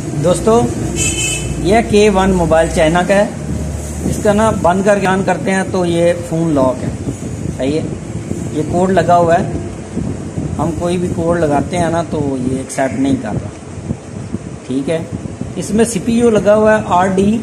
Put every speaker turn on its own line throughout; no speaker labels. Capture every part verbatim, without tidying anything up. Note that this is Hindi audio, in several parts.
दोस्तों यह के वन मोबाइल चाइना का है। इसका ना बंद करके ऑन करते हैं तो ये फ़ोन लॉक है। सही है, ये कोड लगा हुआ है। हम कोई भी कोड लगाते हैं ना तो ये एक्सेप्ट नहीं कर रहा। ठीक है, इसमें सीपीयू लगा हुआ है आर डी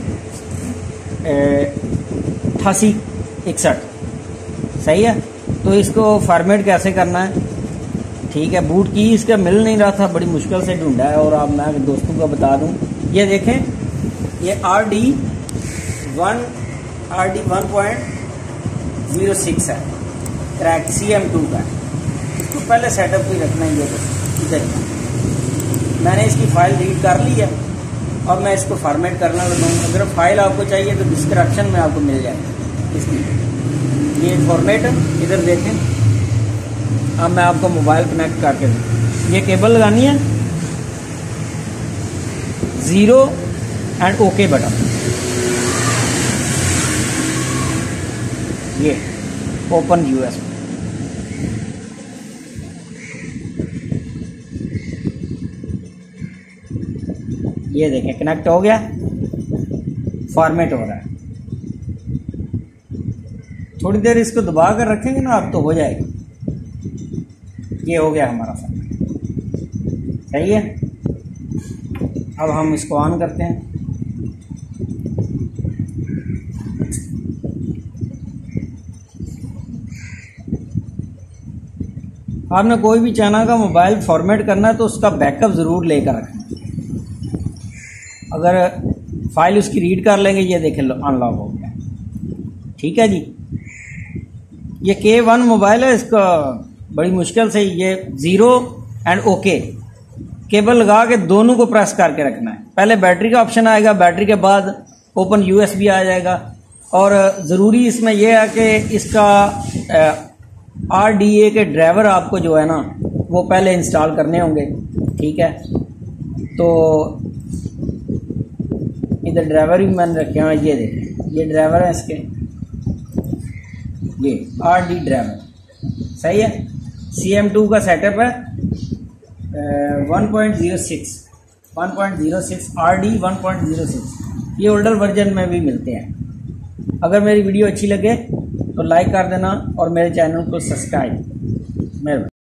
अठासी इकसठ। सही है, तो इसको फॉर्मेट कैसे करना है। ठीक है, बूट की इसका मिल नहीं रहा था, बड़ी मुश्किल से ढूंढा है और अब मैं दोस्तों को बता दूं। ये देखें, ये R D one R D one point zero six है, क्रैक सी एम टू का है। इसको पहले सेटअप ही रखना ही है। इधर मैंने इसकी फाइल रीड कर ली है और मैं इसको फॉर्मेट करना लगा हूँ। अगर फाइल आपको चाहिए तो डिस्क्रिप्शन में आपको मिल जाएगी इसकी। ये फॉर्मेट इधर देखें। अब मैं आपको मोबाइल कनेक्ट करके दूँ। ये केबल लगानी है, ज़ीरो एंड ओके बटन। ये ओपन यूएसबी। ये देखें कनेक्ट हो गया, फॉर्मेट हो रहा है। थोड़ी देर इसको दबा कर रखेंगे ना आप तो हो जाएगा। ये हो गया हमारा फॉर्मेट। सही है, अब हम इसको ऑन करते हैं। आपने कोई भी चाइना का मोबाइल फॉर्मेट करना है तो उसका बैकअप ज़रूर लेकर रखना। अगर फाइल उसकी रीड कर लेंगे, ये देखें अनलॉक हो गया। ठीक है जी, ये के वन मोबाइल है। इसका बड़ी मुश्किल से ये ज़ीरो एंड ओके केबल लगा के दोनों को प्रेस करके रखना है। पहले बैटरी का ऑप्शन आएगा, बैटरी के बाद ओपन यूएसबी आ जाएगा। और ज़रूरी इसमें यह है कि इसका आर डी ए के ड्राइवर आपको जो है ना वो पहले इंस्टॉल करने होंगे। ठीक है, तो इधर ड्राइवर भी मैंने रखे हैं। ये देखें, ये ड्राइवर है इसके, ये आर डी ड्राइवर। सही है, सी एम टू का सेटअप है, one point zero six one point zero six R D one point zero six. ये ओल्डर वर्जन में भी मिलते हैं। अगर मेरी वीडियो अच्छी लगे तो लाइक कर देना और मेरे चैनल को सब्सक्राइब। मेहरबानी।